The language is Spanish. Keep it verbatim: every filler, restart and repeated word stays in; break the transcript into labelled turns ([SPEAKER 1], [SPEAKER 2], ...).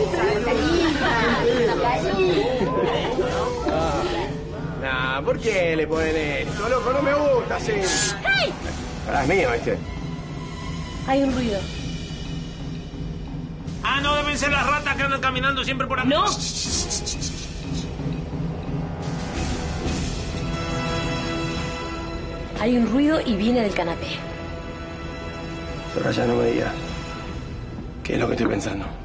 [SPEAKER 1] Nah, ¿por qué le ponen esto, loco? No me gusta así.
[SPEAKER 2] ¡Hey!
[SPEAKER 1] Para es mío, este.
[SPEAKER 2] Hay un ruido.
[SPEAKER 3] Ah, no, deben ser las ratas que andan caminando siempre por aquí.
[SPEAKER 2] ¡No! Hay un ruido y viene del canapé.
[SPEAKER 1] Soraya, no me digas qué es lo que estoy pensando.